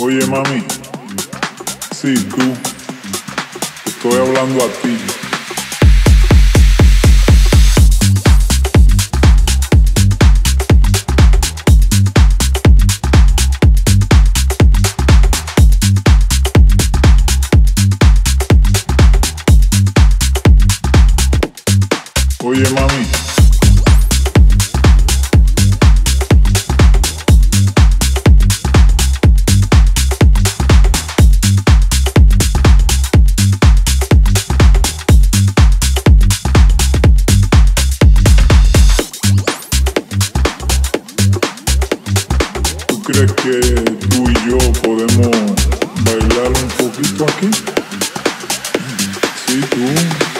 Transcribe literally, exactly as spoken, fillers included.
Oye, mami, sí, tú, te estoy hablando a ti. Oye, mami. ¿Tú crees que tú y yo podemos bailar un poquito aquí? Sí, tú.